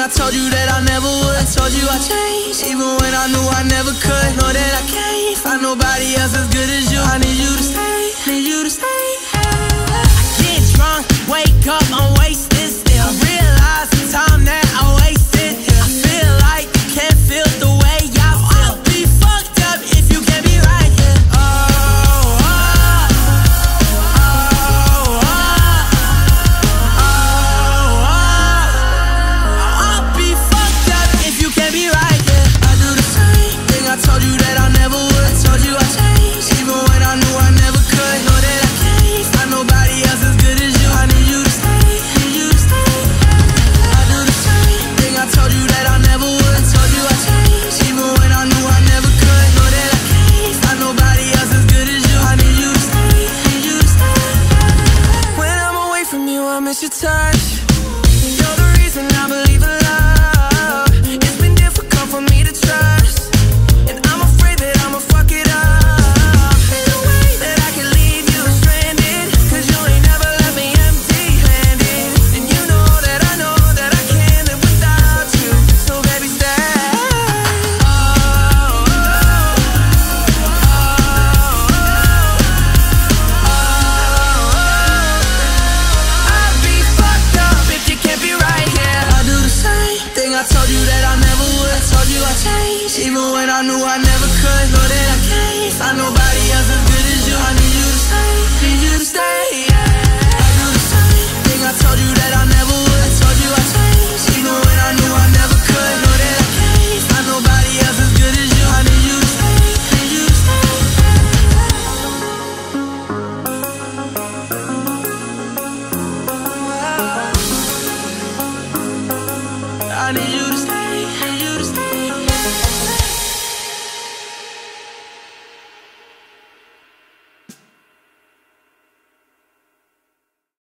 told you that I never would. I told you I changed, even when I knew I never could. Know that I can't find nobody else as good as you. I need you to stay, need you to stay. I get drunk, wake up, I'm wasted still. I realize the time that I wasted. I feel like you can't feel the way I feel. I'll be fucked up if you can't be right here. Told you that I never would. Told you I changed, even when I knew I never could. Know that I can't find nobody else as good as you. I need you to stay, need you to stay. I do the same thing. I told you that I never would. Told you I changed, even when I knew I never could. Know that I can't find nobody else as good as you. I need you to stay, need you to stay. When I'm away from you, I miss your touch. You're the reason I believe in love. It's been difficult for me to trust. I told you that I never would. Told you I changed, even when I knew I never could. Know that I can't find nobody else as good as you. I need you to stay, need you to stay. I do the same thing. I told you that I never would. Told you I changed, even when I knew I never could. Know that I can't find nobody else as good as you. I need you to stay, need you to stay. I need you.